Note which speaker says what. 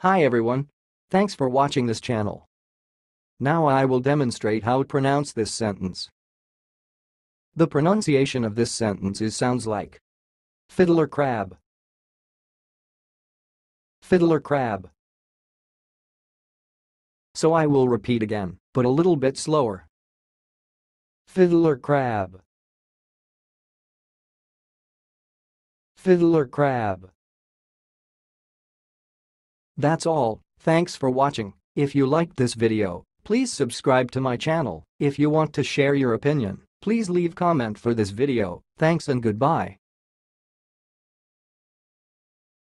Speaker 1: Hi everyone. Thanks for watching this channel. Now I will demonstrate how to pronounce this sentence. The pronunciation of this sentence sounds like FIDDLER CRAB. FIDDLER CRAB. So I will repeat again, but a little bit slower. FIDDLER CRAB. FIDDLER CRAB. That's all. Thanks for watching. If you liked this video, please subscribe to my channel. If you want to share your opinion, please leave comment for this video. Thanks and goodbye.